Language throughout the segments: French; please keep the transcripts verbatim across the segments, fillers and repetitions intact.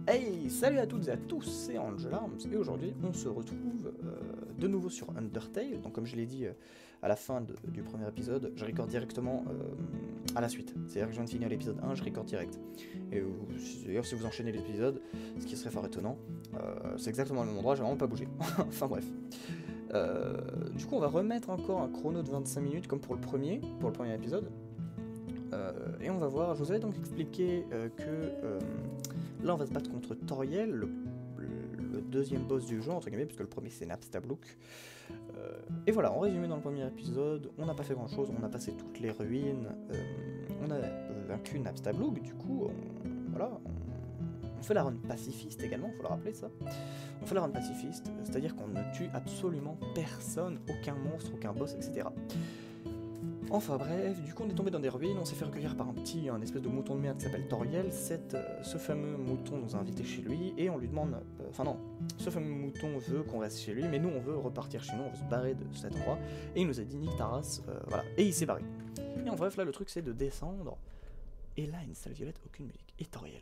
Hey, salut à toutes et à tous, c'est Angelarms et aujourd'hui on se retrouve euh, de nouveau sur Undertale. Donc comme je l'ai dit euh, à la fin de, du premier épisode, je record directement euh, à la suite. C'est-à-dire que je viens de finir l'épisode un, je record direct. Et d'ailleurs si vous enchaînez l'épisode, ce qui serait fort étonnant, euh, c'est exactement le même endroit, j'ai vraiment pas bougé. Enfin bref. Euh, du coup on va remettre encore un chrono de vingt-cinq minutes comme pour le premier, pour le premier épisode. Euh, et on va voir, je vous avais donc expliqué euh, que euh, là on va se battre contre Toriel, le, le, le deuxième boss du jeu entre guillemets, puisque le premier c'est Napstablook. Euh, et voilà, en résumé dans le premier épisode, on n'a pas fait grand chose, on a passé toutes les ruines, euh, on a vaincu Napstablook, du coup on, voilà, on, on fait la run pacifiste également, faut le rappeler ça. On fait la run pacifiste, c'est-à-dire qu'on ne tue absolument personne, aucun monstre, aucun boss, et cetera. Enfin bref, du coup on est tombé dans des ruines, on s'est fait recueillir par un petit, un espèce de mouton de merde qui s'appelle Toriel. Cette, euh, ce fameux mouton nous a invités chez lui et on lui demande... Euh, enfin non, ce fameux mouton veut qu'on reste chez lui, mais nous on veut repartir chez nous, on veut se barrer de cet endroit. Et il nous a dit nique ta race, euh, voilà, et il s'est barré. Et en bref là le truc c'est de descendre, et là une salle violette, aucune musique, et Toriel.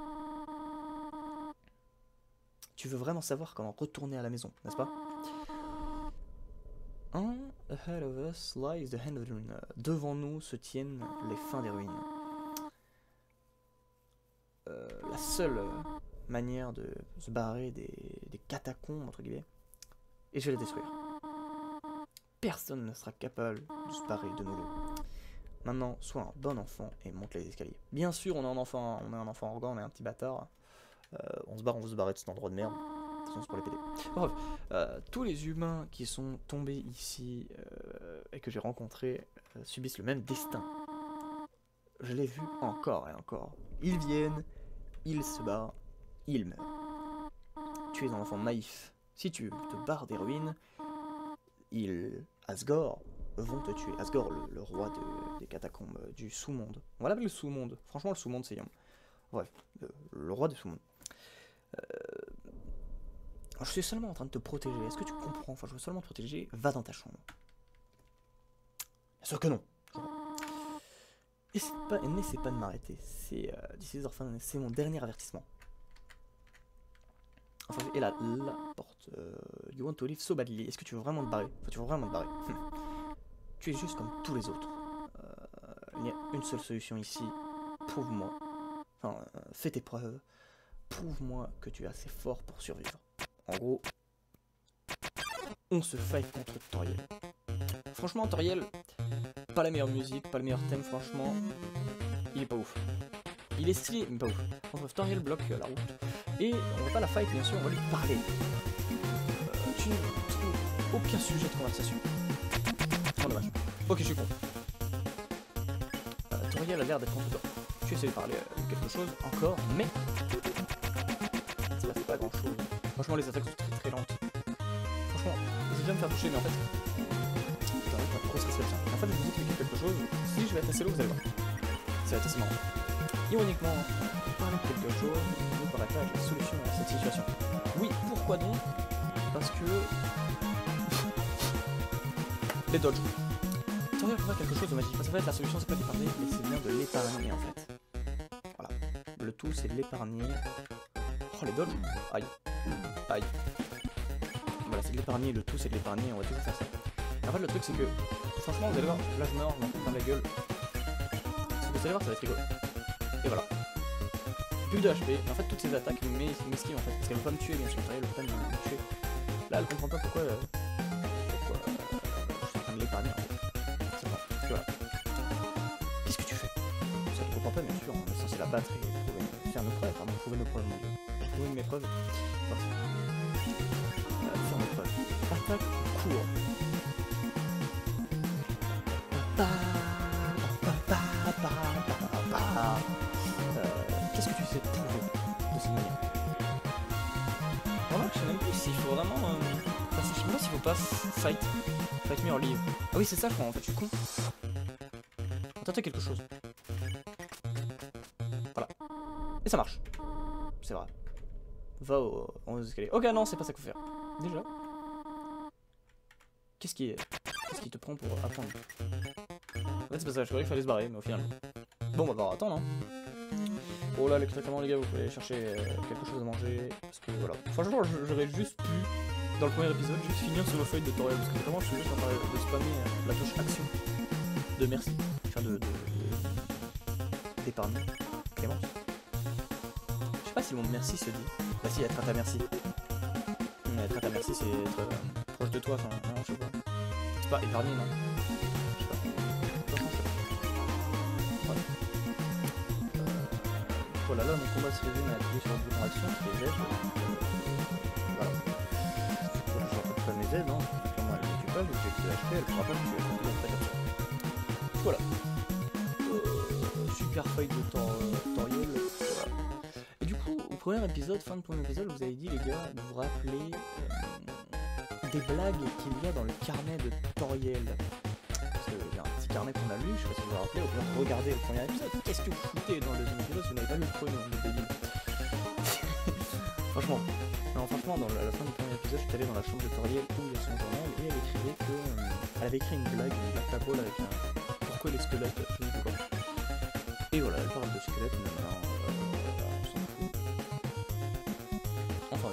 Tu veux vraiment savoir comment retourner à la maison, n'est-ce pas? Un, ahead of us lies the end of the ruin. Devant nous se tiennent les fins des ruines. Euh, la seule manière de se barrer des, des catacombes, entre guillemets, et je vais les détruire. Personne ne sera capable de se barrer de nos lots. Maintenant, sois un bon enfant et monte les escaliers. Bien sûr, on est un enfant, on est un enfant arrogant, on est un petit bâtard. Euh, on se barre, on veut se barrer de cet endroit de merde. C'est pour les péter. Bref, euh, tous les humains qui sont tombés ici euh, et que j'ai rencontrés euh, subissent le même destin. Je l'ai vu encore et encore. Ils viennent, ils se barrent, ils meurent. Tu es un enfant naïf. Si tu te barres des ruines, ils, Asgore, vont te tuer. Asgore, le, le roi de, des catacombes, euh, du sous-monde. On va l'appeler le sous-monde. Franchement, le sous-monde, c'est yam. Bref, le, le roi du sous-monde. Euh, Je suis seulement en train de te protéger. Est-ce que tu comprends? Enfin, je veux seulement te protéger. Va dans ta chambre. Bien sûr que non. N'essaie pas, n'essaie pas de m'arrêter. C'est euh, c'est mon dernier avertissement. Enfin, et là, la porte. Euh, you want to leave so badly. Est-ce que tu veux vraiment te barrer? Enfin, tu veux vraiment te barrer. Tu es juste comme tous les autres. Euh, il y a une seule solution ici. Prouve-moi. Enfin, euh, fais tes preuves. Prouve-moi que tu es assez fort pour survivre. En gros, on se fight contre Toriel. Franchement, Toriel, pas la meilleure musique, pas le meilleur thème, franchement, il est pas ouf. Il est stylé, mais pas ouf. En bref, Toriel bloque la route. Et on va pas la fight, bien sûr, on va lui parler. Euh, tu trouves aucun sujet de conversation. Oh, dommage. Ok, je suis con. Euh, Toriel a l'air d'être contre toi. Tu essaies de parler de quelque chose encore, mais ça fait pas grand chose. Franchement, les attaques sont très très lentes. Franchement, je viens de me faire toucher, mais en fait, putain, pas grosse réception. En fait, je vous explique quelque chose. Si je vais être assez lourd, vous allez voir. Ça va être assez marrant. Ironiquement, parler de quelque chose ne paraît pas être la solution à cette situation. Oui, pourquoi donc? Parce que les dodges. Toriel fera quelque chose de magique. Parce qu'en fait, la solution, c'est pas d'y parler, mais c'est bien de l'épargner en fait. Voilà. Le tout, c'est de l'épargner. Oh, les dodges. Aïe. Aïe. Voilà, c'est de l'épargner, le tout c'est de l'épargner, on va toujours faire ça. Et en fait, le truc c'est que, franchement, vous allez voir, là je meurs, je m'en fous dans la gueule. Ce que vous allez voir, ça va être rigolo. Et voilà. Plus de H P, et en fait, toutes ces attaques m'esquivent en fait, parce qu'elle veut pas me tuer, bien sûr, elle veut pas me tuer. Là, elle comprend pas pourquoi. Euh, pourquoi euh, je suis en train de l'épargner en fait. C'est bon, et voilà. Qu'est-ce que tu fais? Ça ne comprend pas, bien sûr, on est censé la battre et prouver, faire nos preuves, pardon, prouver nos preuves, mon dieu. Prouver mes preuves. Voilà. Attaque court. Euh, Qu'est-ce que tu sais prouver de cette manière? Voilà, je sais même plus s'il faut vraiment. Euh... Enfin, je sais même pas s'il faut pas fight. Fight me or leave. Ah oui, c'est ça, je crois, en fait, je suis con. On tente quelque chose. Voilà. Et ça marche. C'est vrai. Va au... aux escaliers. Ok, non, c'est pas ça qu'il faut faire. Déjà. Qu'est-ce qui est... Qu'est-ce qui te prend pour apprendre? En fait, c'est pas ça, je croyais qu'il fallait se barrer, mais au final... Bon, bah, bah attends, non? Bon là, clairement les gars, vous pouvez aller chercher euh, quelque chose à manger, parce que voilà. Franchement, j'aurais juste pu, dans le premier épisode, juste finir sur vos feuilles de tutoriel, parce que vraiment, je suis juste en train de spammer euh, la touche action de merci, enfin de... d'épargne, Clémence. Je sais pas si mon merci se dit. Bah si, être à ta merci. Mais être à ta merci, c'est être euh, proche de toi, enfin, non, je sais pas. C'est pas épargner, non. Je sais pas. Voilà. Euh, voilà, là, mon combat se résume à appuyer sur le bouton action, qui est Z. Voilà. Je vais pas mes Z, non. Comment elle récupère pas, vu que j'ai que H P, elle pourra pas me tuer. Donc, elle comme ça. Voilà. Euh, super feuille de tutoriel. Voilà. Et du coup, au premier épisode, fin de premier épisode, vous avez dit, les gars, de vous rappeler euh, des blagues qu'il y a dans le carnet de tutoriel. Parce qu'il y a un petit carnet qu'on a lu, je sais pas si vous vous rappelez, au lieu de regarder le premier épisode. Qu'est-ce que vous foutez dans le deuxième épisode si vous n'avez pas lu le premier, le débile. Franchement, non, franchement, dans la, la fin du premier épisode, je suis allé dans la chambre de tutoriel où il y a son journal et elle écrivait que euh, elle avait écrit une blague, une blague tapole avec un pourquoi les squelettes, je sais pas quoi. Et voilà, elle parle de squelettes, mais maintenant, euh, on s'en fout. Enfin,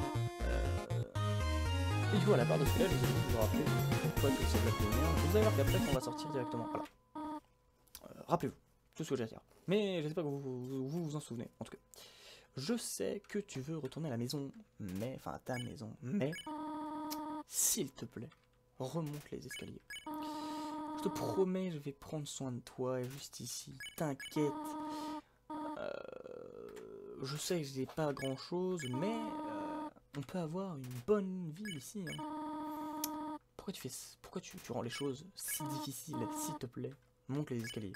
euh... et du coup, à la part de squelettes, je vous ai dit de vous rappeler pourquoi toutes ces blagues de merde. Vous allez voir qu'après, on va sortir directement. Voilà. Euh, Rappelez-vous, tout ce que j'ai à dire. Mais je sais pas que vous vous, vous vous en souvenez, en tout cas. Je sais que tu veux retourner à la maison, mais, enfin à ta maison, mais, s'il te plaît, remonte les escaliers. Je te promets, je vais prendre soin de toi, juste ici, t'inquiète. Euh, je sais que j'ai pas grand chose, mais euh, on peut avoir une bonne vie ici. Hein. Pourquoi tu fais, pourquoi tu, tu rends les choses si difficiles, s'il te plaît, monte les escaliers.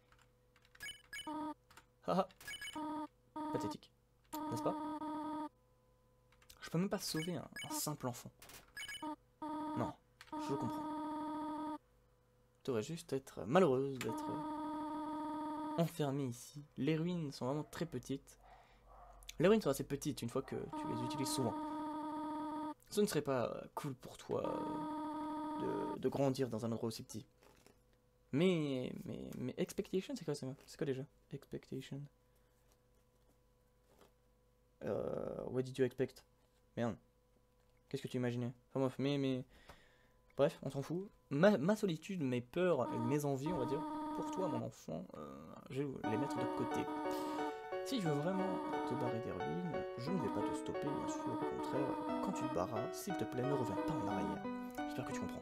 Haha, pathétique. N'est-ce pas? Je peux même pas sauver un, un simple enfant. Non, je le comprends. Tu devrais juste être malheureuse d'être enfermée ici. Les ruines sont vraiment très petites. Les ruines sont assez petites une fois que tu les utilises souvent. Ce ne serait pas cool pour toi de, de grandir dans un endroit aussi petit. Mais, mais, mais expectation, c'est quoi ça? C'est quoi déjà? Expectation. Euh, what did you expect? Merde. Qu'est-ce que tu imaginais? Enfin bref, mais, mais... Bref, on s'en fout. Ma, ma solitude, mes peurs et mes envies, on va dire, pour toi, mon enfant, euh, je vais les mettre de côté. Si tu veux vraiment te barrer des ruines, je ne vais pas te stopper, bien sûr. Au contraire, quand tu te barras, s'il te plaît, ne reviens pas en arrière. J'espère que tu comprends.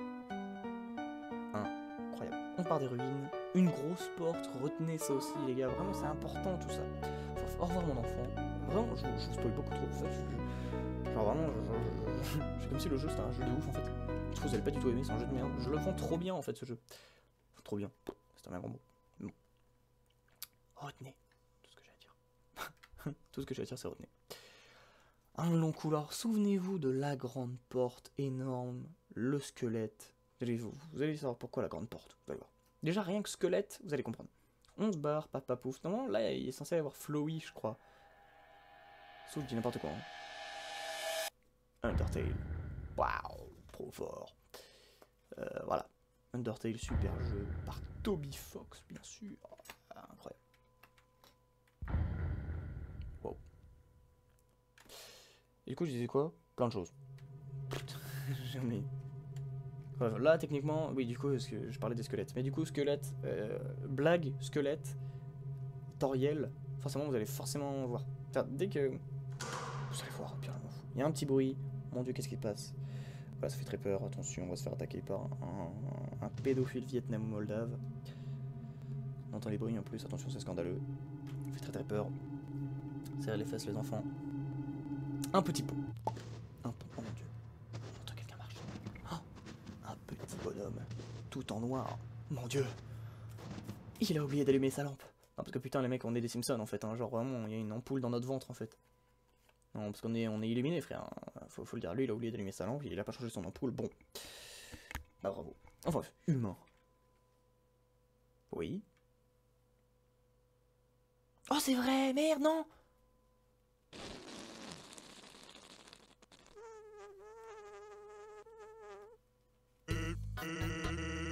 Incroyable. On part des ruines, une grosse porte, retenez ça aussi, les gars. Vraiment, c'est important tout ça. Enfin, au revoir, mon enfant. Vraiment, je, je vous spoil beaucoup trop. En fait, je, genre vraiment, c'est comme si le jeu c'était un jeu de ouf en fait. Vous allez pas du tout aimer, c'est un jeu de merde. Je le vends trop bien en fait ce jeu. Trop bien. C'est un grand mot. Bon. Retenez tout ce que j'ai à dire. Tout ce que j'ai à dire, c'est retenez. Un long couloir. Souvenez-vous de la grande porte énorme, le squelette. Vous allez, vous, vous allez savoir pourquoi la grande porte. Vous allez voir. Déjà rien que squelette, vous allez comprendre. On se barre, paf paf pouf. Non, là il est censé y avoir Flowey, je crois. Sauf je dis n'importe quoi. Hein. Undertale. Waouh, trop fort. Euh, voilà. Undertale, super jeu. Par Toby Fox, bien sûr. Ah, incroyable. Wow. Et du coup, je disais quoi? Plein de choses. Jamais. Bref, là, techniquement, oui, du coup, parce que je parlais des squelettes. Mais du coup, squelette, euh, blague, squelette, toriel, forcément, vous allez forcément voir. Enfin, dès que... Vous allez voir, pire, je m'en fous. Il y a un petit bruit. Mon dieu, qu'est-ce qui se passe? Voilà, ça fait très peur. Attention, on va se faire attaquer par un, un pédophile vietnamo-moldave. On entend les bruits en plus. Attention, c'est scandaleux. Ça fait très très peur. Serrez les fesses, les enfants. Un petit pot. Un pot. Oh mon dieu. On entend quelqu'un marcher. Oh, un petit bonhomme. Tout en noir. Mon dieu. Il a oublié d'allumer sa lampe. Non, parce que putain, les mecs, on est des Simpsons en fait. Hein. Genre vraiment, il y a une ampoule dans notre ventre en fait. Non, parce qu'on est, on est illuminé, frère. Faut, faut le dire, lui, il a oublié d'allumer sa lampe, il a pas changé son ampoule. Bon. Bah, bravo. Enfin, humain. Oui. Oh, c'est vrai, merde, non!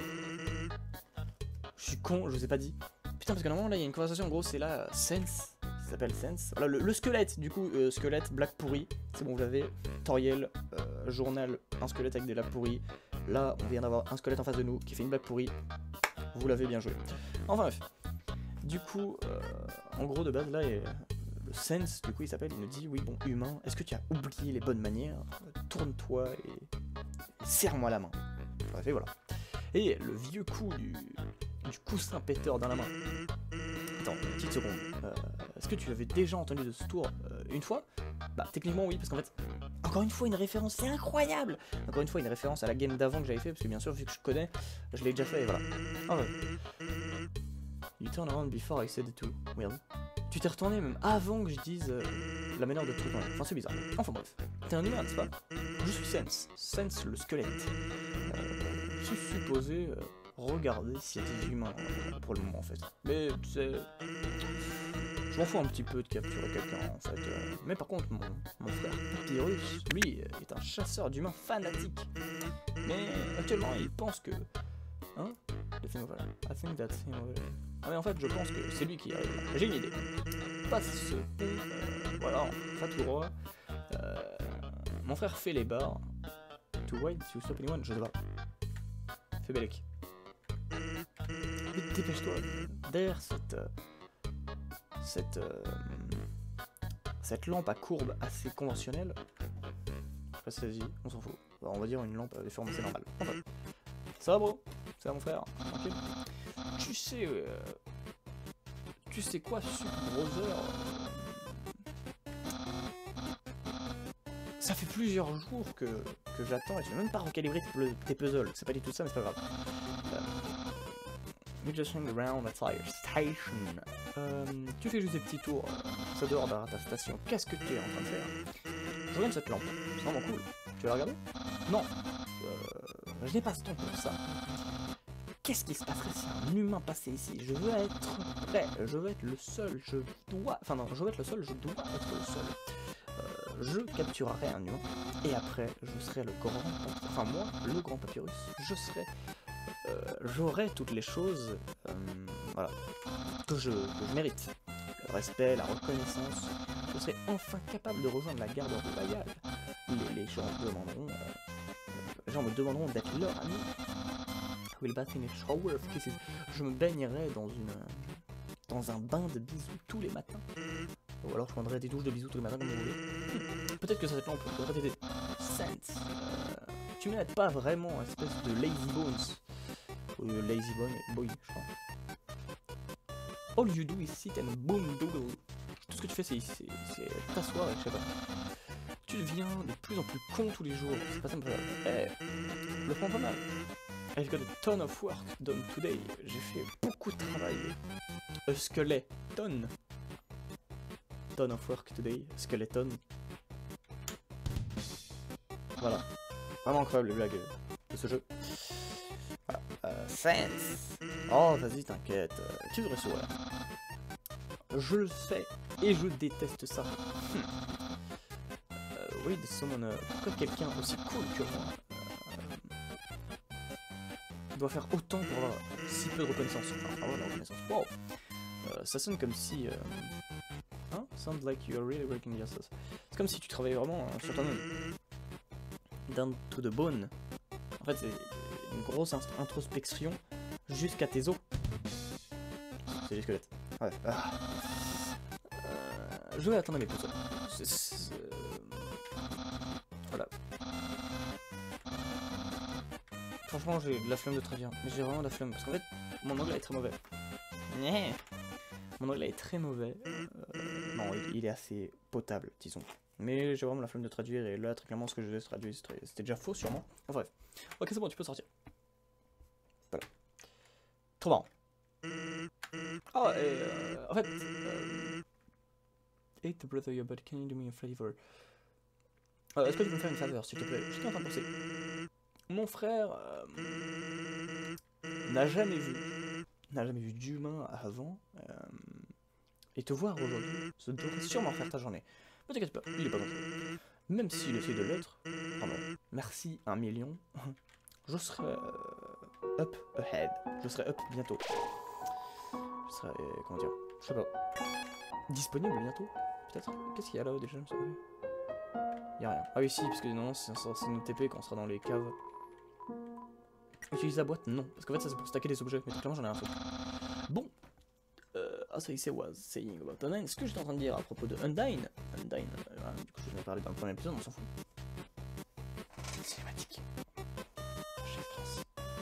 Je suis con, je vous ai pas dit. Putain, parce que normalement, là, il y a une conversation, en gros, c'est là, Sense qui s'appelle Sense. Voilà, le, le squelette, du coup, euh, squelette, blague pourrie. C'est bon, vous l'avez. Toriel, euh, journal, un squelette avec des blagues pourries. Là, on vient d'avoir un squelette en face de nous qui fait une blague pourrie. Vous l'avez bien joué. Enfin bref. Du coup, euh, en gros, de base, là, et, le Sense, du coup, il s'appelle, il nous dit, oui, bon, humain, est-ce que tu as oublié les bonnes manières? Tourne-toi et, et serre-moi la main. Bref, et voilà. Et le vieux coup du, du coussin péteur dans la main. Attends, une petite seconde. Euh, Est-ce que tu avais déjà entendu de ce tour euh, une fois? Bah, techniquement, oui, parce qu'en fait, encore une fois, une référence, c'est incroyable! Encore une fois, une référence à la game d'avant que j'avais fait, parce que bien sûr, vu que je connais, je l'ai déjà fait, et voilà. Ah ouais. You turn around before I said it to. Weird. Tu t'es retourné même avant que je dise euh, la manière de te retourner. Enfin, c'est bizarre. Enfin, bref. T'es un humain, n'est-ce pas? Je suis Sense. Sense, le squelette. Euh, je suis supposé euh, regarder s'il y a des humains euh, pour le moment, en fait. Mais, tu sais... Je m'en fous un petit peu de capturer quelqu'un, en fait. Euh, mais par contre, mon, mon frère Papyrus, lui, est un chasseur d'humains fanatique. Mais actuellement, il pense que... Hein? The thing over there. I think that thing over there. Ah mais en fait, je pense que c'est lui qui arrive. J'ai une idée. Passe ce pont, euh, voilà, fa tout droit. Euh, mon frère fait les barres. To wait to stop anyone, je sais pas. Fais Belek. Vite, dépêche-toi. Derrière cette... Euh, cette... Euh, cette lampe à courbe assez conventionnelle. Je sais pas si ça se dit, on s'en fout. Bah, on va dire une lampe à des formes assez normales. Enfin, ça va bro? Ça va mon frère? Tranquille. Tu sais... Euh, tu sais quoi, Super Brother? Ça fait plusieurs jours que, que j'attends et tu n'as même pas recalibré tes, tes puzzles. C'est pas du tout ça, mais c'est pas grave. Uh, you just hang around at fire station. Euh, tu fais juste des petits tours. Ça dehors derrière ta station. Qu'est-ce que tu es en train de faire? Je regarde cette lampe. C'est vraiment cool. Tu veux la regarder? Non. Euh, je n'ai pas ce temps pour ça. Qu'est-ce qui se passerait si un humain passait ici? Je veux être prêt, je veux être le seul, je dois... Enfin non, je veux être le seul, je dois être le seul. Euh, je capturerai un humain, et après, je serai le grand... Enfin moi, le grand Papyrus, je serai... Euh, J'aurai toutes les choses, euh, voilà, que je, que je mérite. Le respect, la reconnaissance, je serai enfin capable de rejoindre la garde royale. Les, les gens me demanderont... Euh, les gens me demanderont d'être leur ami. Will bath in a shower of kisses. Je me baignerai dans une dans un bain de bisous tous les matins. Ou alors je prendrai des douches de bisous tous les matins comme vous voulez. Peut-être que cette lampe pourrait t'aider. Sense. Euh, tu n'aides pas vraiment une espèce de lazy bones. Ou de lazy bone boy, je crois. All you do is sit and boom doodle. Tout ce que tu fais c'est t'asseoir et je sais pas. Tu deviens de plus en plus con tous les jours. C'est pas ça me fait. Eh, le prends pas mal. I've got a ton of work done today. J'ai fait beaucoup de travail. A skeleton. Ton of work today. Skeleton. Voilà. Vraiment incroyable les blagues de ce jeu. Voilà. Euh, Sense. Oh, vas-y, t'inquiète. Euh, tu devrais sourire. Je le fais et je déteste ça. Hmm. Euh, oui, de someone. Euh, pourquoi quelqu'un aussi cool que moi doit faire autant pour avoir si peu de reconnaissance. Enfin, avoir de la reconnaissance. Wow. Euh, ça sonne comme si... Euh... Hein? Sounds like you're really working yourself. C'est comme si tu travaillais vraiment euh, sur toi-même. Down to the bone. En fait, c'est une grosse introspection jusqu'à tes os. C'est les squelettes. Ouais. Ah. Euh... Je vais attendre mes tout ça. Voilà. Franchement, j'ai de la flemme de traduire, mais j'ai vraiment de la flemme, parce qu'en fait, mon anglais est très mauvais. Mon anglais est très mauvais. Euh, non, il, il est assez potable, disons. Mais j'ai vraiment la flemme de traduire, et là, très clairement, ce que je vais traduire, c'était déjà faux, sûrement. Enfin, bref. Ok, c'est bon, tu peux sortir. Voilà. Trop marrant. Ah, et euh, en fait... Euh... Eat the breath of your body, can you do me a favor? Euh, Est-ce que tu peux me faire une faveur, s'il te plaît? Je suis en train de penser. Mon frère euh, n'a jamais vu, n'a jamais vu d'humain avant, euh, et te voir aujourd'hui, ça devrait sûrement faire ta journée. Ne t'inquiète pas, il est pas dangereux. Même s'il essaie de l'être, pardon, merci un million, je serai euh, up ahead, je serai up bientôt. Je serai, euh, comment dire, je sais pas. Disponible bientôt, peut-être. Qu'est-ce qu'il y a là-haut déjà, me semble? Y'a rien. Ah oui, si, parce que non, c'est nous T P quand on sera dans les caves. Utilise la boîte? Non. Parce qu'en fait, ça c'est pour stacker des objets. Mais clairement, j'en ai un peu. Bon. Euh, as I say was saying about Undyne. Ce que j'étais en train de dire à propos de Undyne. Undyne, euh, du coup, je vous en ai parlé dans le premier épisode, on s'en fout. Cinématique. Chef France.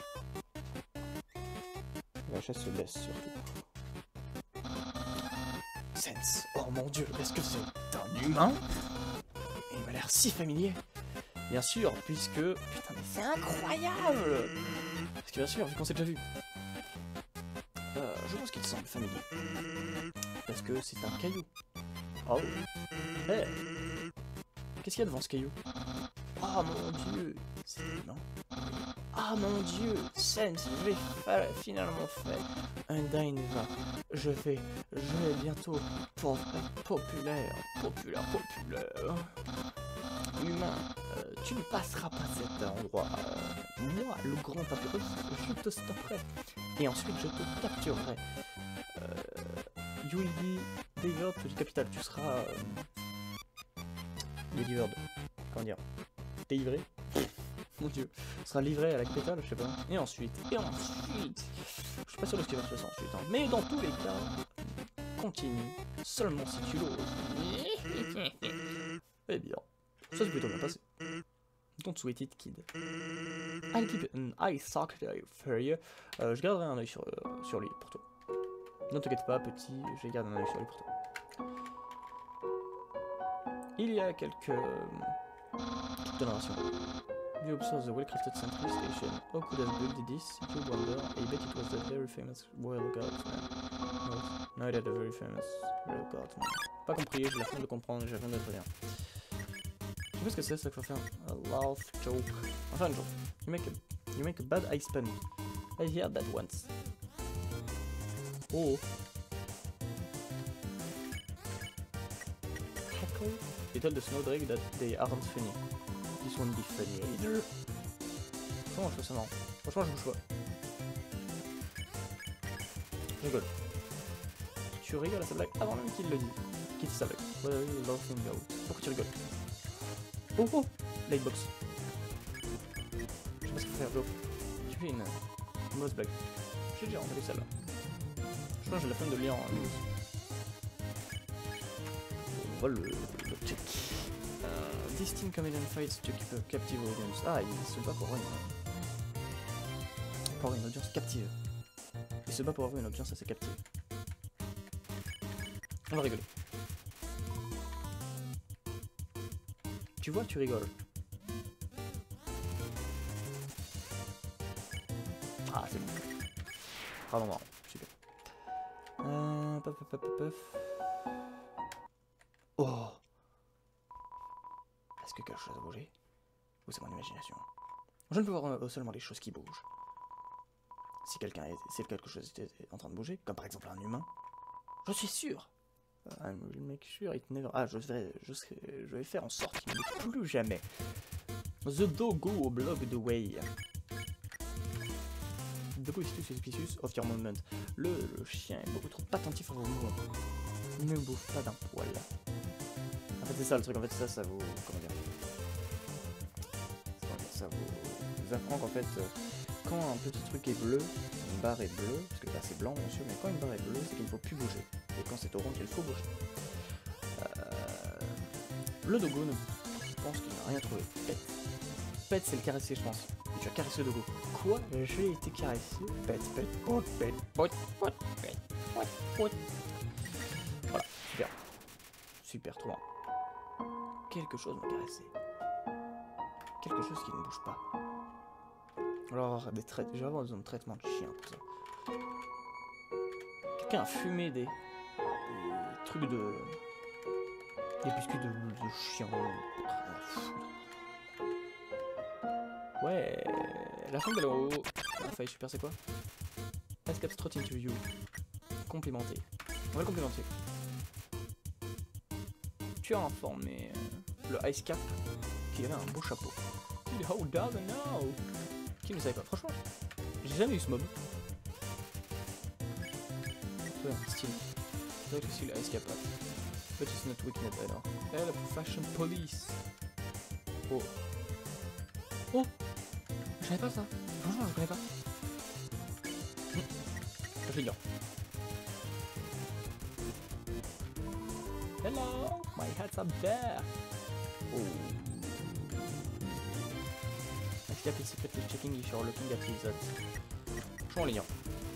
La chasse se laisse surtout. Sense. Oh mon dieu, est-ce que c'est un humain? Il m'a l'air si familier. Bien sûr, puisque... Putain, mais c'est incroyable! Parce que bien sûr, vu qu'on s'est déjà vu. Euh, je pense qu'il semble familier. Parce que c'est un caillou. Oh! Hey! Qu'est-ce qu'il y a devant ce caillou? Oh mon dieu! C'est humain. Ah mon dieu! Sense, je vais faire, finalement faire Undyne va. Je vais... Je vais bientôt... Pour populaire, populaire, populaire... Humain, euh, tu ne passeras pas cet endroit. Euh, moi, le grand papyrus, je te stopperai. Et ensuite, je te capturerai. Euh, you will be delivered to the capital. Tu seras... Euh, delivered. Comment dire? Délivré. Mon dieu. Tu seras livré à la capitale, je sais pas. Et ensuite, et ensuite... Je suis pas sûr de ce qui va se passer ensuite. Hein. Mais dans tous les cas, continue. Seulement si tu l'oses. Eh bien... Ça c'est plutôt bien passé. Don't sweat it, kid. I'll keep an eye socket for you. Euh, je garderai un œil sur, euh, sur lui pour toi. Ne t'inquiète pas, petit, je garde un œil sur lui pour toi. Il y a quelques... Euh, petites narrations. You observe the well-crafted sentry station. How could have built this? You wonder. I bet it was the very famous royal guardsman. No, no, it had a very famous royal guardsman. Pas compris, j'ai la flemme de comprendre, j'ai rien de rien. Je sais pas ce que c'est ça qu'il faut faire. A laugh joke. Enfin, un joke. You make a, you make a bad ice pun. I heard that once. Oh. Heckle. You tell the snowdrake that they aren't funny. This won't be funny either. Comment je fais ça marrant? Franchement, je bouge pas. Je rigole. Tu rigoles à sa blague avant même qu'il le dise. Qu'il dise sa blague. Well, laughing out. Pourquoi tu rigoles? Oh oh! Lightbox. Je sais pas ce qu'il faut faire, Joe. Tu fais une, une mauvaise blague. J'ai déjà entendu celle-là. Je crois que j'ai la flemme de lire en news. On va le, le check. Uh, this team comedian fights to keep a captive audience. Ah, il se bat pour avoir une, pour avoir une audience captive. Il se bat pour avoir une audience assez captive. On va rigoler. Tu vois, tu rigoles. Ah, c'est bon. Pardon, marrant. Super. Euh, paf, paf, paf, paf. Oh! Est-ce que quelque chose a bougé? Ou c'est mon imagination? Je ne peux voir euh, seulement les choses qui bougent. Si quelqu'un est, si quelque chose était en train de bouger, comme par exemple un humain, je suis sûr. I will make sure it never... Ah, je vais, je, serai, je vais faire en sorte qu'il ne bouge plus jamais. The doggo block the way. The doggo is too suspicious of your movement. Le, le chien est beaucoup trop attentif à vos mouvements. Ne bouffe pas d'un poil. En fait, c'est ça le truc. En fait, ça, ça vous... Comment dire? Ça vous, vous apprend qu'en fait, quand un petit truc est bleu, une barre est bleue, parce que là c'est blanc bien sûr, mais quand une barre est bleue, c'est qu'il ne faut plus bouger. Et quand c'est orange, il faut bouger. Euh... Le dogo, je pense qu'il n'a rien trouvé. Pet. Pet, c'est le caresser, je pense. Et tu as caressé le dogo. Quoi? J'ai été caressé. Pet, pet, pot, pet, pot, pot, pet, pot, pot. Voilà, super. Super, trop bien. Quelque chose m'a caressé. Quelque chose qui ne bouge pas. Alors, des traites. Je vais avoir besoin de traitement de chien pour ça. Quelqu'un a fumé des... des trucs de... des biscuits de, de chien. Ouais, la fin de l'eau. La faille super, c'est quoi? Escape Strut Interview. Complémenté. On va le complémenter. Tu as informé euh, le Ice Cap qui avait un beau chapeau. How does I know? Qui ne savait pas? Franchement, j'ai jamais eu ce mob. Ouais, style. très difficile à escaper. But it's not weakness either. Et la profession police. Oh. Oh. Je connais pas ça. Franchement, je connais pas. Je vais dire. Hello, my hat's up there. Oh. Escape is secretly checking if you're looking at results. Franchement, les gars.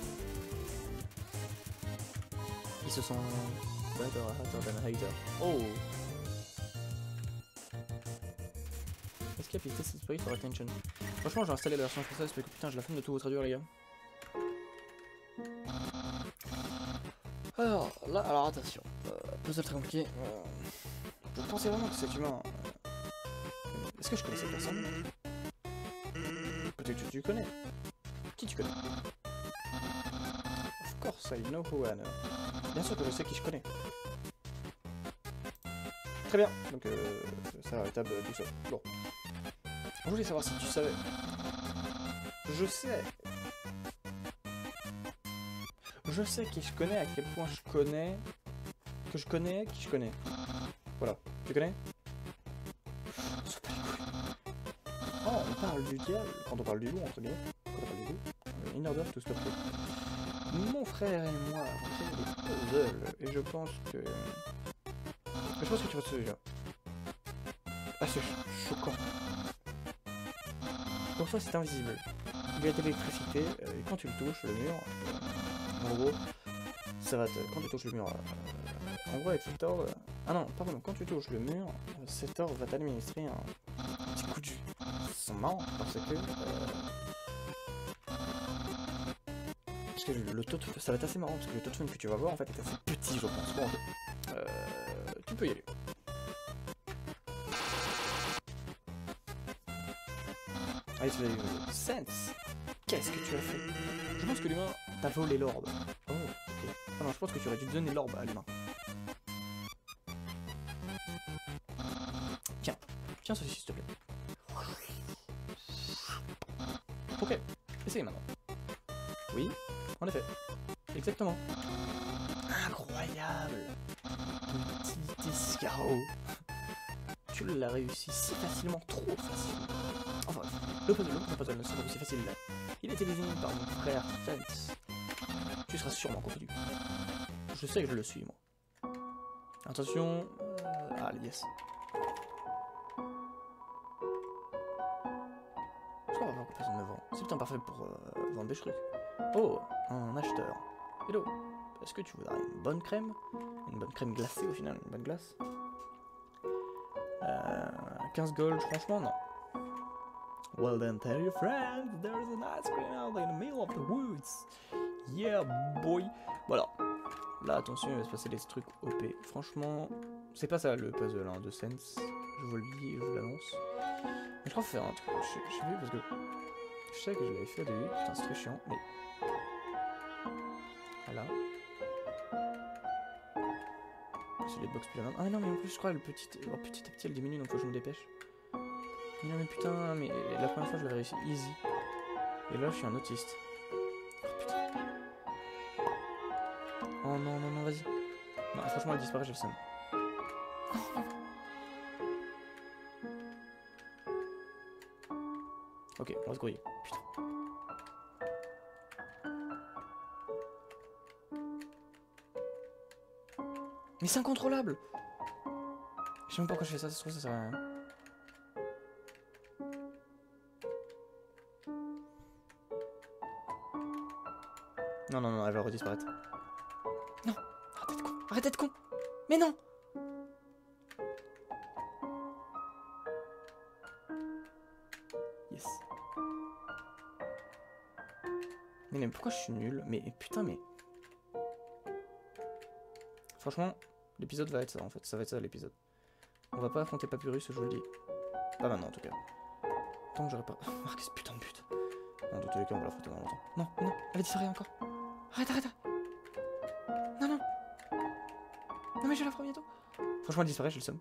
Ils se sont... better hater than hater. Oh. Escape is tested spirit for attention. Franchement, j'ai installé la version française parce que putain, j'ai la flemme de tout vous traduire, les gars. Alors, là, alors attention. Euh, puzzle très compliqué. Euh, je pensais vraiment que cet humain... Euh, Est-ce que je connais cette personne? Peut-être que tu connais. Qui tu connais? Of course, I know who I know. Bien sûr que je sais qui je connais. Très bien, donc euh, ça va table tout seul. Bon. Je voulais savoir si tu savais. Je sais. Je sais qui je connais, à quel point je connais. Que je connais, qui je connais. Voilà. Tu connais? Oh, on parle du diable. Quand on parle du loup, entre guillemets. Quand on parle du loup. In order to stop it. Mon frère et moi avons fait des puzzles. Et je pense que... Je pense que tu vois celui-là. Ah, c'est choquant. Pour toi, c'est invisible. Il y a de l'électricité, euh, et quand tu le touches, le mur, euh, en gros, ça va te... Quand tu touches le mur, euh, en gros, avec cet orbe... Ah non, pardon, quand tu touches le mur, euh, cet orbe va t'administrer un... un petit coup de jus. C'est marrant, parce que... Euh... Parce que le taux de... Ça va être assez marrant, parce que le taux de fun que tu vas voir, en fait, est assez petit, je pense. Bon, euh... tu peux y aller. Allez, tu vas y aller. Sense. Qu'est-ce que tu as fait? Je pense que l'humain t'a volé l'orbe. Oh, ok. Ah non, je pense que tu aurais dû donner l'orbe à l'humain. Tiens. Tiens, ceci, s'il te plaît. Ok. Essaye maintenant. Oui, en effet. Exactement. Incroyable. Petit escargot. Tu l'as réussi si facilement, trop facile. Enfin, le puzzle, le puzzle ne sera aussi facile là. Il a été désigné par mon frère Fence. Tu seras sûrement confondu. Je sais que je le suis, moi. Attention. Euh... Ah, yes. Est-ce qu'on va voir que personne ne vend? C'est putain parfait pour euh, vendre des trucs. Oh, un acheteur. Hello. Est-ce que tu voudrais une bonne crème? Une bonne crème glacée au final, une bonne glace? euh, quinze gold, franchement, non. Well then, tell your friends, there's an ice cream out in the middle of the woods. Yeah, boy. Voilà. Là, attention, il va se passer des trucs O P. Franchement, c'est pas ça le puzzle hein, de Sense. Je vous le dis, je vous l'annonce. Mais je crois faire un truc. Je sais plus parce que je sais que je l'avais fait au début. Putain, c'est très chiant, mais. Voilà. C'est les box plus la main. Ah non, mais en plus, je crois le petit, oh, petit à petit elle diminue donc faut que je me dépêche. Mais non, mais putain, mais la première fois je l'avais réussi easy. Et là, je suis un autiste. Oh putain. Oh non, non, non, vas-y. Non, franchement, elle disparaît, j'ai le seum. Ok, on va se grouiller. Putain. Mais c'est incontrôlable! Je sais même pas pourquoi je fais ça, ça se trouve ça sert à rien. Non, non, non, elle va redisparaître. Non! Arrête d'être con! Arrête d'être con! Mais non! Yes. Mais, mais pourquoi je suis nul? Mais putain, mais... Franchement, l'épisode va être ça en fait, ça va être ça l'épisode. On va pas affronter Papyrus, je vous le dis. Pas maintenant en tout cas. Tant que j'aurais pas marqué ce putain de but. Non, dans tous les cas, on va l'affronter dans longtemps. Non, non, elle disparaît encore. Arrête, arrête. Non, non. Non mais je la ferai bientôt. Franchement, elle disparaît, j'ai le seum.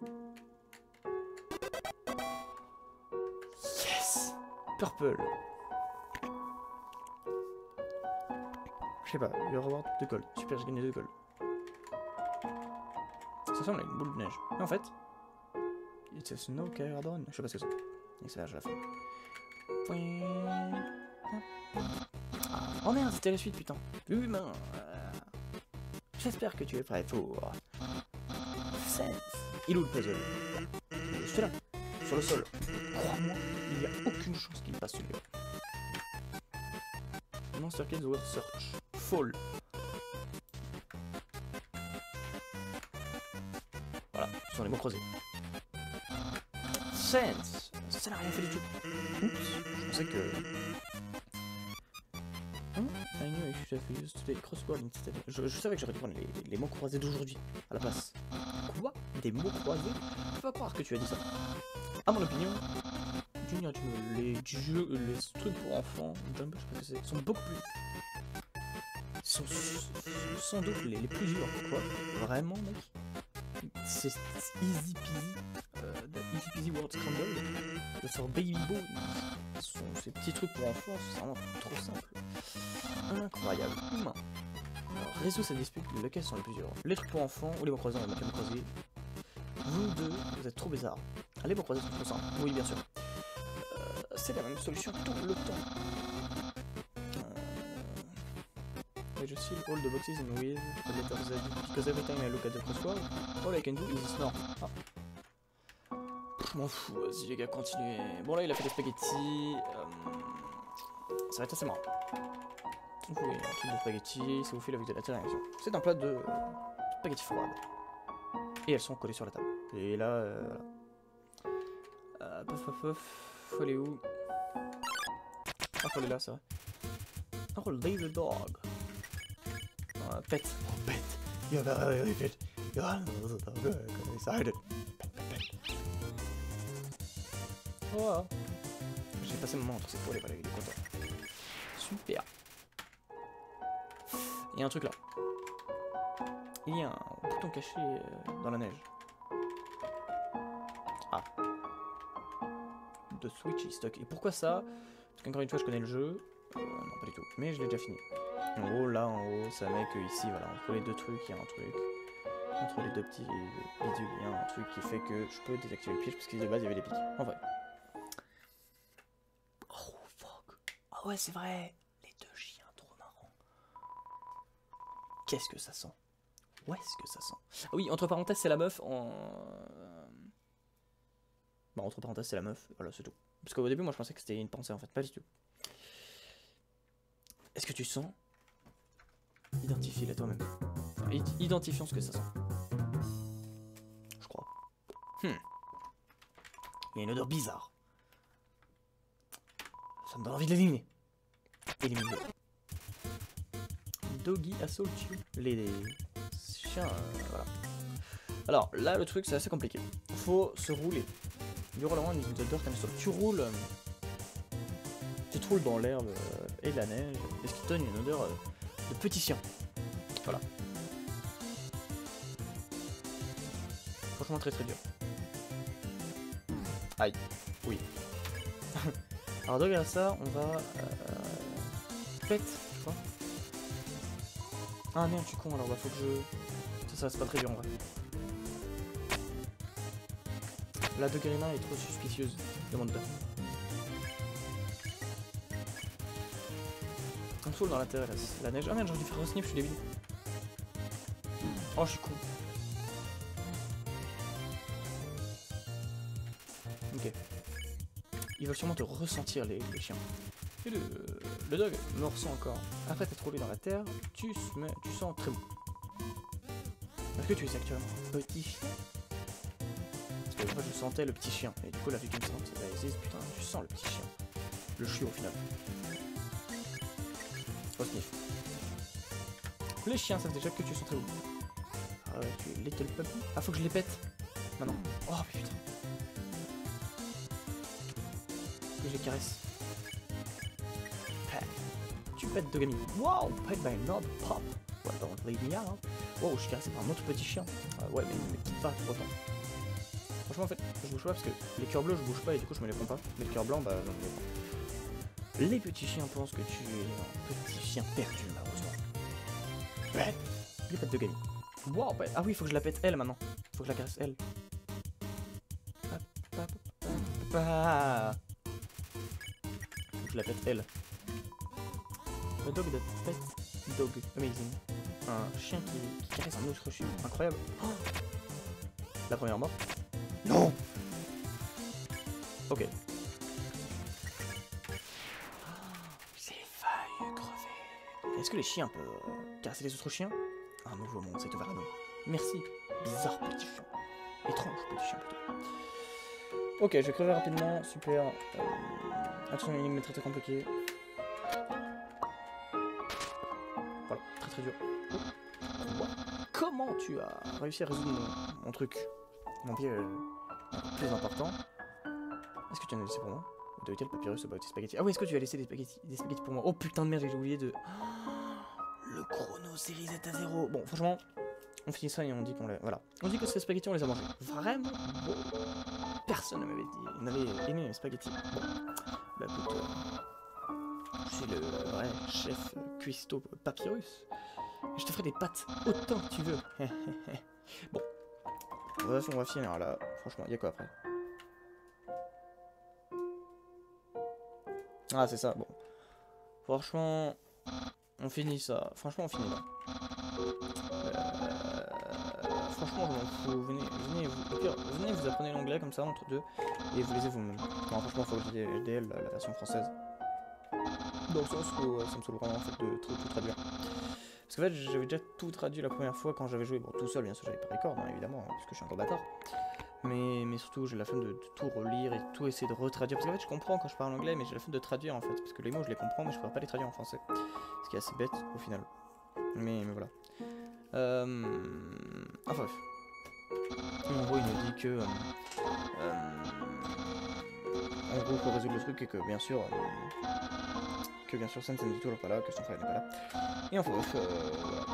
Yes. Purple. Je sais pas, il va y avoir deux gold. Super, j'ai gagné deux gold. ressemble à une boule de neige. Mais en fait, it's a snow cardon. Je sais pas ce que c'est. Et ça, je la fais. Oh merde, c'était la suite, putain. Humain. Euh... J'espère que tu es prêt pour... Sense. Il est où le puzzle? Je suis là, sur le sol. Crois-moi, il n'y a aucune chance qu'il passe celui-là. Monster Kids Word Search. Fall. Voilà, ce sont les mots croisés. Sense. Ça n'a rien fait du tout. Oups, je pensais que... Hein? I knew I should have used today crossword instead. Je, je savais que j'aurais dû prendre les, les mots croisés d'aujourd'hui à la place. Quoi? Des mots croisés? Je peux pas croire que tu as dit ça. À mon opinion, Junior Junior, les jeux, les trucs pour enfants, Jump, je sais pas ce que c'est, sont beaucoup plus... sont sans doute les, les plus durs. Quoi? Vraiment, mec? C'est easy peasy. Euh, easy peasy World Scramble. Le sort Baby Bo. Sont ces petits trucs pour enfants, c'est vraiment trop simple. Incroyable. Humain. Alors, résout cette dispute, lesquels sont les plus durs? Les trucs pour enfants ou les mots croisés? On va mettre les mots croisés. Vous deux, vous êtes trop bizarres. Les mots croisés sont trop simples. Oui, bien sûr. Euh, c'est la même solution tout le temps. Euh... I just seal all the boxes in with the letter Z. Because every time I look at the crossword, all I can do is snore. Ah. Je m'en fous, vas-y les gars, continuez. Bon là il a fait des spaghettis. Euh... Ça va être assez marrant. Vous pouvez un truc de spaghettis, ça vous fait avec de la terminaison. C'est un plat de spaghettis froides. Et elles sont collées sur la table. Et là, euh, voilà. Euh, pof pof pof, faut aller où? Ah, faut aller là, c'est vrai. Oh, laser dog. Uh, pet. Oh, pet. You're very pet. You're excited. Pet, pet, pet. Oh. J'ai passé mon moment entre ces poils et voilà, il est content. Super. Il y a un truc là. Il y a un bouton caché euh, dans la neige. Ah. The Switch is stuck. Et pourquoi ça? Parce qu'encore une fois, je connais le jeu. Euh, non, pas du tout. Mais je l'ai déjà fini. En gros, là, en haut, ça met que ici, voilà, entre les deux trucs, il y a un truc. Entre les deux petits bidules, il y a un truc qui fait que je peux désactiver le piège, parce que de base, il y avait des pics. En vrai. Oh, fuck. Ah ouais, c'est vrai. Les deux chiens, trop marrants. Qu'est-ce que ça sent? Où est-ce que ça sent? Ah oui, entre parenthèses, c'est la meuf en... Bon, entre parenthèses, c'est la meuf. Voilà, c'est tout. Parce qu'au début, moi, je pensais que c'était une pensée, en fait. Pas du tout. Est-ce que tu sens? Identifie-la toi-même. Identifions ce que ça sent. Je crois. Hmm. Il y a une odeur bizarre. Ça me donne envie de l'éliminer. Éliminer. Doggy assault you. Les chiens, euh, voilà. Alors, là, le truc, c'est assez compliqué. Faut se rouler. Du roulement, une odeur comme ça. Tu roules... Euh, tu te roules dans l'herbe euh, et la neige. Et ce qui te donne une odeur euh, de petit chien. Voilà. Franchement, très très dur. Aïe. Oui. Alors, derrière ça, on va... Euh, pète, je crois. Ah merde, je suis con, alors bah faut que je... Ça, ça c'est pas très dur en vrai. La Dogarina est trop suspicieuse, demande-toi. On saule dans la terre, la, la neige. Ah merde, j'aurais dû faire un sniff, je suis débile. Oh, je suis con. Ok. Ils veulent sûrement te ressentir, les, les chiens. Et le, le dog me ressent encore. Après t'être roulé dans la terre, tu, tu sens très bon. Est-ce que tu es actuellement un petit chien? Parce que moi je sentais le petit chien. Et du coup la vie qui me sent, c'est putain, tu sens le petit chien. Le chiot au final. Oh sniff. Les chiens savent déjà que tu sens très bon. Ah ouais, tu es little puppy. Ah, faut que je les pète. Maintenant. Oh putain. Que je les caresse. Tu pètes de gamine. Wow, pet by another pup. Well, don't leave me out. Wow, je suis caressé par un autre petit chien. Euh, ouais, mais ne quitte pas pour autant. Franchement, en fait, je bouge pas parce que les cœurs bleus, je bouge pas et du coup, je me les prends pas. Mais les cœurs blancs, bah, je me les prends. Les petits chiens pensent que tu es un petit chien perdu, malheureusement. Pète. Les pètes de gamine. Wow, pète. Ah oui, il faut que je la pète elle maintenant. Faut que je la casse, elle. Hop, hop, hop, hop, hop. Faut que je la pète, elle. Le dog de pet dog. Amazing. Un chien qui, qui caresse un autre chien. Incroyable. Oh, la première mort. Non. Ok. J'ai failli crever. Est-ce que les chiens peuvent euh, caresser les autres chiens? Un nouveau monde s'est ouvert à nous. Merci, bizarre petit chien. Étrange petit chien plutôt. Ok, je vais crever rapidement, super. Euh, attention, une énigme très très compliquée. Voilà, très très dur. Oh. Comment tu as réussi à résoudre mon, mon truc? Mon pied euh, plus important. Est-ce que tu en as laissé pour moi? De quel papyrus about tes spaghettis? Ah oui, est-ce que tu as laissé des spaghettis, des spaghettis pour moi? Oh putain de merde, j'ai oublié de... Le chrono série Z à zéro. Bon, franchement, on finit ça et on dit qu'on les... Voilà. On dit que ces spaghettis, on les a mangés. Vraiment bon. Personne ne m'avait dit... n'avait aimé mes spaghettis. Bon. Bah écoute... Euh... Je suis le vrai chef euh, cuistot papyrus. Je te ferai des pâtes autant que tu veux. Bon. Bref, on va finir là. Franchement, il y a quoi après? Ah, c'est ça, bon. Franchement, on finit ça. Franchement, on finit là. Euh, franchement, je m'en fous. Venez, venez, vous, au pire, venez, vous apprenez l'anglais comme ça, entre deux, et vous lisez vous-même. Non, franchement, il faut que j'ai L D L, la, la version française. Dans le sens où euh, ça me saoule vraiment en fait de tout, tout traduire. Parce qu'en fait, j'avais déjà tout traduit la première fois quand j'avais joué. Bon, tout seul, bien sûr, j'avais pas record, hein, évidemment, hein, parce que je suis un gros bâtard. Mais, mais surtout, j'ai la flemme de, de tout relire et de tout essayer de retraduire. Parce qu'en fait, je comprends quand je parle anglais, mais j'ai la flemme de traduire en fait. Parce que les mots, je les comprends, mais je pourrais pas les traduire en français. Ce qui est assez bête au final. Mais, mais voilà. Euh... Enfin bref. En gros, il nous dit que. Euh, euh, en gros, pour résoudre le truc, et que bien sûr. Euh, que bien sûr, Sen n'est toujours pas là, que son frère n'est pas là. Et enfin bref. Euh, voilà.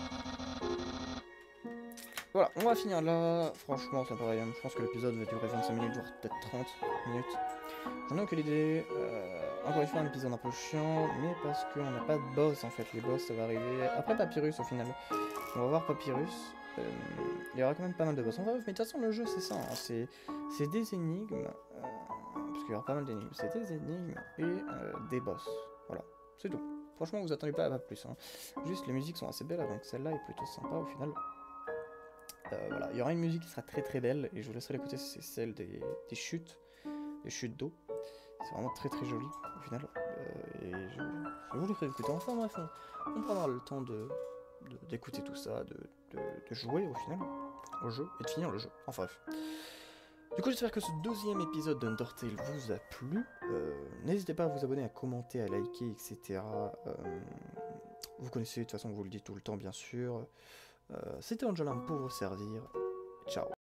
Voilà, on va finir là. Franchement, ça paraît. Je pense que l'épisode va durer vingt-cinq minutes, voire peut-être trente minutes. J'en ai aucune idée. Euh, encore une fois, un épisode un peu chiant, mais parce qu'on n'a pas de boss en fait. Les boss, ça va arriver après Papyrus au final. On va voir Papyrus. Euh, il y aura quand même pas mal de boss. On va voir, mais de toute façon, le jeu, c'est ça. Hein. C'est des énigmes. Euh, parce qu'il y aura pas mal d'énigmes. C'est des énigmes et euh, des boss. Voilà, c'est tout. Franchement, vous attendez pas à pas plus. Hein. Juste, les musiques sont assez belles, donc celle-là est plutôt sympa au final. Euh, voilà, il y aura une musique qui sera très très belle et je vous laisserai l'écouter, c'est celle des, des chutes, des chutes d'eau. C'est vraiment très très joli au final. Euh, et je, je vous le ferai écouter. Enfin bref, on, on prendra le temps de d'écouter tout ça, de, de, de jouer au final au jeu et de finir le jeu. Enfin bref. Du coup, j'espère que ce deuxième épisode d'Undertale vous a plu. Euh, N'hésitez pas à vous abonner, à commenter, à liker, et cetera. Euh, vous connaissez, de toute façon, on vous le dit tout le temps, bien sûr. Euh, C'était Angelam pour vous servir. Ciao.